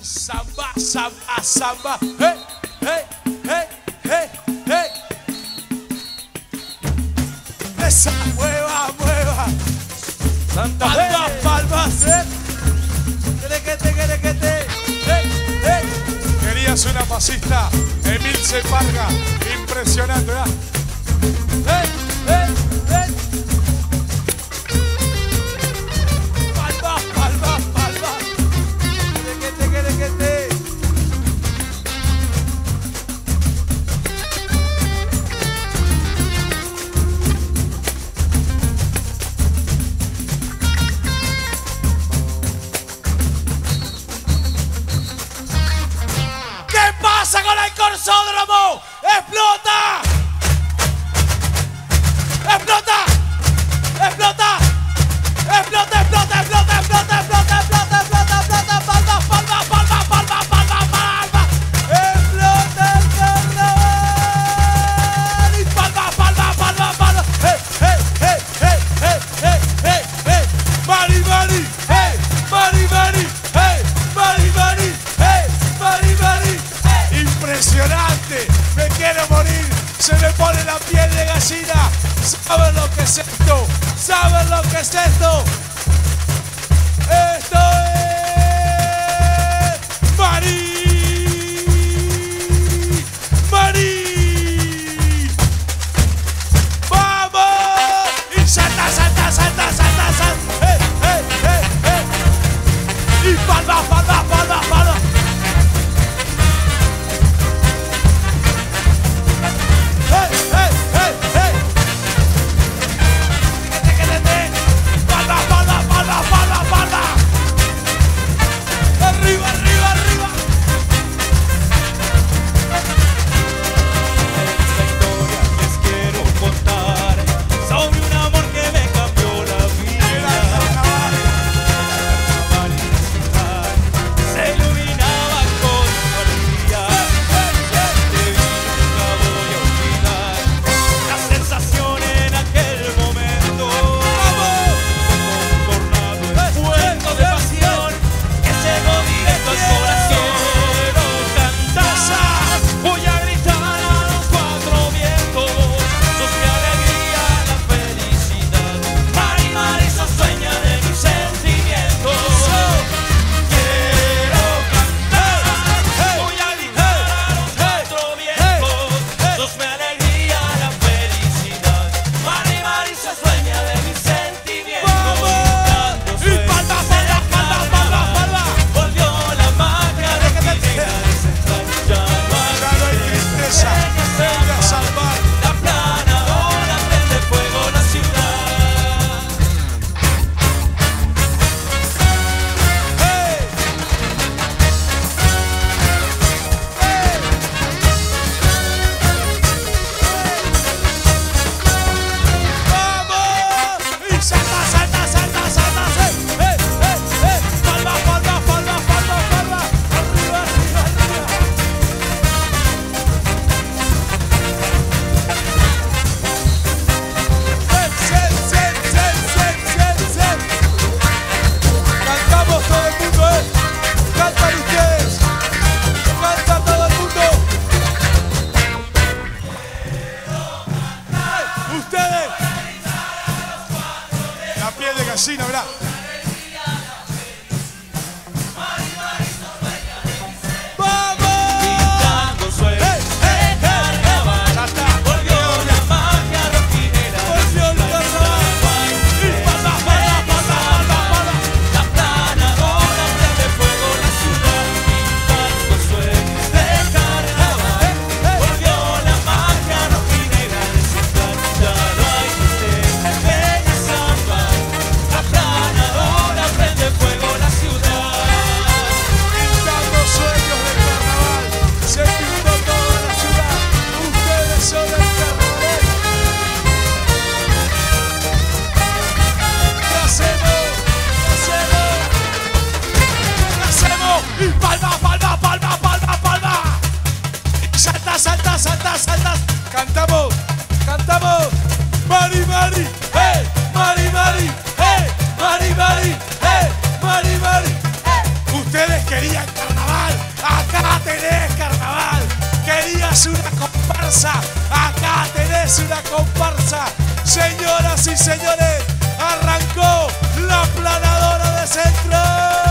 Samba, samba, samba. Hey, hey, hey, hey, hey. Esa, mueva, mueva. Santa Palmas, Fe. palmas, Querequete. hey, hey. Querías una pasista, Emilce Parga. Impresionante, ¿verdad? Hey, hey, hey. Palmas, palmas, palmas. Querequete. ¿Qué pasa con el Corsódromo? ¡Explota! ¡Explota! ¡Explota! ¡Explota, explota, explota, explota, explota, explota, explota, explota! ¡Palma, palma, palma, palma, palma, palma! ¡Explota el carnaval! ¡Y palma, palma, palma, palma! ¡Hey, hey, hey, hey, hey, hey, hey, hey! ¡Mari, Mari! ¡Hey! ¡Mari, Mari! ¡Hey! ¡Mari, Mari! ¡Hey! ¡Mari, Mari! ¡Impresionante! ¡Me quiero morir! ¡Se me pone la piel de gallina! ¿Saben lo que es esto? ¿Saben lo que es esto? ¡Esto es... ¡Mari! ¡Mari! ¡Vamos! ¡Y salta, salta, salta, salta, salta! ¡Hey, hey, hey, hey! ¡Y palma, palma, palma, palma! ¡Hey, hey, hey, hey! ¡Palma, palma! Acá tenés carnaval. Querías una comparsa. Acá tenés una comparsa. Señoras y señores, arrancó la planadora de Centro.